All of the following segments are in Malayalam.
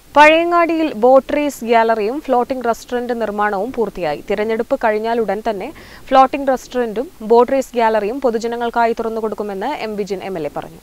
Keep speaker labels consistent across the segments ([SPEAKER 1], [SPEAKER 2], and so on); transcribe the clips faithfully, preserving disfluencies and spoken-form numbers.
[SPEAKER 1] പഴയങ്ങാടിയിൽ ബോട്ട് റേസ് ഗ്യാലറിയും ഫ്ലോട്ടിംഗ് റെസ്റ്റോറന്റ് നിർമ്മാണവും പൂർത്തിയായി. തിരഞ്ഞെടുപ്പ് കഴിഞ്ഞാലുടൻ തന്നെ ഫ്ലോട്ടിംഗ് റെസ്റ്റോറന്റും ബോട്ട് റേസ് ഗ്യാലറിയും പൊതുജനങ്ങൾക്കായി തുറന്നുകൊടുക്കുമെന്ന് M Vijin M L A പറഞ്ഞു.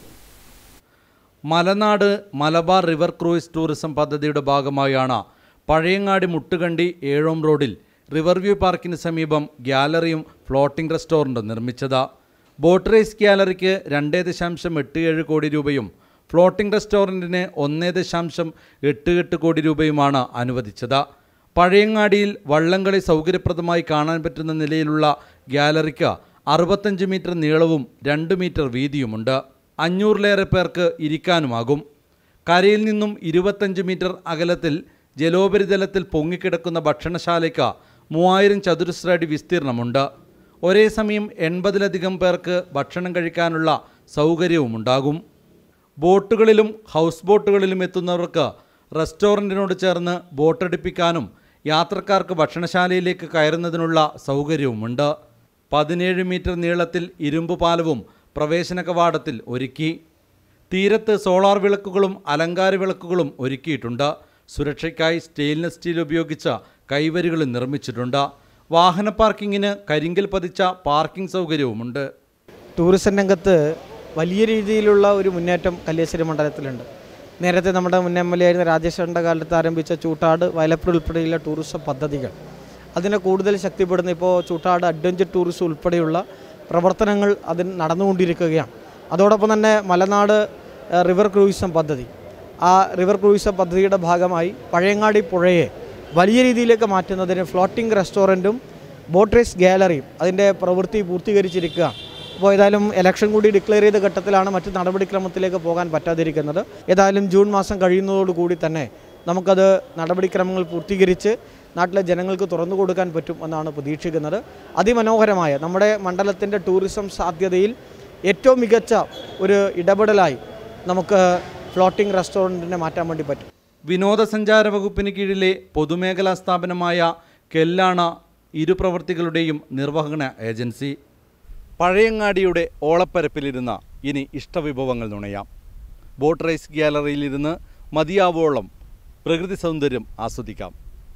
[SPEAKER 2] Malanad Malabar river cruise tourism പദ്ധതിയുടെ ഭാഗമായാണ് പഴയങ്ങാടി മുട്ടുകണ്ടി ഏഴോം റോഡിൽ റിവർവ്യൂ പാർക്കിന് സമീപം ഗ്യാലറിയും ഫ്ലോട്ടിംഗ് റെസ്റ്റോറന്റും നിർമ്മിച്ചത്. ബോട്ട് റേസ് ഗ്യാലറിക്ക് രണ്ട് ദശാംശം എട്ട് ഏഴ് കോടി രൂപയും ഫ്ലോട്ടിംഗ് റെസ്റ്റോറൻറ്റിന് ഒന്ന് ദശാംശം എട്ട് എട്ട് കോടി രൂപയുമാണ് അനുവദിച്ചത്. പഴയങ്ങാടിയിൽ വള്ളംകളി സൗകര്യപ്രദമായി കാണാൻ പറ്റുന്ന നിലയിലുള്ള ഗ്യാലറിക്ക് അറുപത്തഞ്ച് മീറ്റർ നീളവും രണ്ട് മീറ്റർ വീതിയുമുണ്ട്. അഞ്ഞൂറിലേറെ പേർക്ക് ഇരിക്കാനുമാകും. കരയിൽ നിന്നും ഇരുപത്തഞ്ച് മീറ്റർ അകലത്തിൽ ജലോപരിതലത്തിൽ പൊങ്ങിക്കിടക്കുന്ന ഭക്ഷണശാലയ്ക്ക് മൂവായിരം ചതുരശ്ര അടി വിസ്തീർണമുണ്ട്. ഒരേ സമയം എൺപതിലധികം പേർക്ക് ഭക്ഷണം കഴിക്കാനുള്ള സൗകര്യവുമുണ്ടാകും. ബോട്ടുകളിലും ഹൗസ് ബോട്ടുകളിലും എത്തുന്നവർക്ക് റെസ്റ്റോറൻറ്റിനോട് ചേർന്ന് ബോട്ടടിപ്പിക്കാനും യാത്രക്കാർക്ക് ഭക്ഷണശാലയിലേക്ക് കയറുന്നതിനുള്ള സൗകര്യവുമുണ്ട്. പതിനേഴ് മീറ്റർ നീളത്തിൽ ഇരുമ്പ് പാലവും പ്രവേശന കവാടത്തിൽ ഒരുക്കി. തീരത്ത് സോളാർ വിളക്കുകളും അലങ്കാര വിളക്കുകളും ഒരുക്കിയിട്ടുണ്ട്. സുരക്ഷയ്ക്കായി സ്റ്റെയിൻലെസ് സ്റ്റീൽ ഉപയോഗിച്ച കൈവരികളും നിർമ്മിച്ചിട്ടുണ്ട്. വാഹന പാർക്കിങ്ങിന് കരിങ്കൽ പതിച്ച പാർക്കിംഗ് സൗകര്യവുമുണ്ട്.
[SPEAKER 3] ടൂറിസം രംഗത്ത് വലിയ രീതിയിലുള്ള ഒരു മുന്നേറ്റം കല്യാശ്ശേരി മണ്ഡലത്തിലുണ്ട്. നേരത്തെ നമ്മുടെ മുൻ എം എൽ എ ആയിരുന്ന രാജേശ്വരൻ്റെ കാലത്ത് ആരംഭിച്ച ചൂട്ടാട് വയലപ്പുഴ ഉൾപ്പെടെയുള്ള ടൂറിസം പദ്ധതികൾ അതിനെ കൂടുതൽ ശക്തിപ്പെടുന്ന ഇപ്പോൾ ചൂട്ടാട് അഡ്വഞ്ചർ ടൂറിസം ഉൾപ്പെടെയുള്ള പ്രവർത്തനങ്ങൾ അതിന് നടന്നുകൊണ്ടിരിക്കുകയാണ്. അതോടൊപ്പം തന്നെ മലനാട് റിവർ ക്രൂയിസം പദ്ധതി, ആ റിവർ ക്രൂയിസം പദ്ധതിയുടെ ഭാഗമായി പഴയങ്ങാടി പുഴയെ വലിയ രീതിയിലേക്ക് മാറ്റുന്നതിന് ഫ്ലോട്ടിംഗ് റെസ്റ്റോറൻറ്റും ബോട്ട് റേസ് ഗ്യാലറിയും അതിൻ്റെ പ്രവൃത്തി പൂർത്തീകരിച്ചിരിക്കുകയാണ്. അപ്പോൾ ഏതായാലും ഇലക്ഷൻ കൂടി ഡിക്ലെയർ ചെയ്ത ഘട്ടത്തിലാണ് മറ്റ് നടപടിക്രമത്തിലേക്ക് പോകാൻ പറ്റാതിരിക്കുന്നത്. ഏതായാലും ജൂൺ മാസം കഴിയുന്നതോടുകൂടി തന്നെ നമുക്കത് നടപടിക്രമങ്ങൾ പൂർത്തീകരിച്ച് നാട്ടിലെ ജനങ്ങൾക്ക് തുറന്നു കൊടുക്കാൻ പറ്റും എന്നാണ് പ്രതീക്ഷിക്കുന്നത്. അതിമനോഹരമായ നമ്മുടെ മണ്ഡലത്തിൻ്റെ ടൂറിസം സാധ്യതയിൽ ഏറ്റവും മികച്ച ഒരു ഇടപെടലായി നമുക്ക് ഫ്ലോട്ടിംഗ് റെസ്റ്റോറൻറ്റിനെ മാറ്റാൻ വേണ്ടി പറ്റും.
[SPEAKER 2] വിനോദസഞ്ചാര വകുപ്പിന് കീഴിലെ പൊതുമേഖലാ സ്ഥാപനമായ കെല്ലാണ് ഇരു പ്രവൃത്തികളുടെയും നിർവഹണ ഏജൻസി. പഴയങ്ങാടിയുടെ ഓളപ്പരപ്പിലിരുന്ന് ഇനി ഇഷ്ടവിഭവങ്ങൾ നുണയാം. ബോട്ട് റേസ് ഗ്യാലറിയിലിരുന്ന് മതിയാവോളം പ്രകൃതി സൗന്ദര്യം ആസ്വദിക്കാം.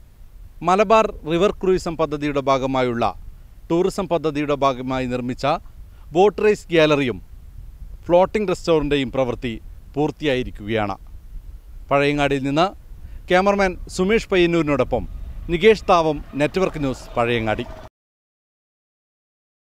[SPEAKER 2] മലബാർ റിവർ ക്രൂയിസം പദ്ധതിയുടെ ഭാഗമായുള്ള ടൂറിസം പദ്ധതിയുടെ ഭാഗമായി നിർമ്മിച്ച ബോട്ട് റേസ് ഗ്യാലറിയും ഫ്ലോട്ടിംഗ് റെസ്റ്റോറൻറ്റേയും പ്രവൃത്തി പൂർത്തിയായിരിക്കുകയാണ്. പഴയങ്ങാടിയിൽ നിന്ന് ക്യാമറമാൻ സുമേഷ് പയ്യന്നൂരിനോടൊപ്പം നികേഷ് താവം, നെറ്റ്വർക്ക് ന്യൂസ്, പഴയങ്ങാടി.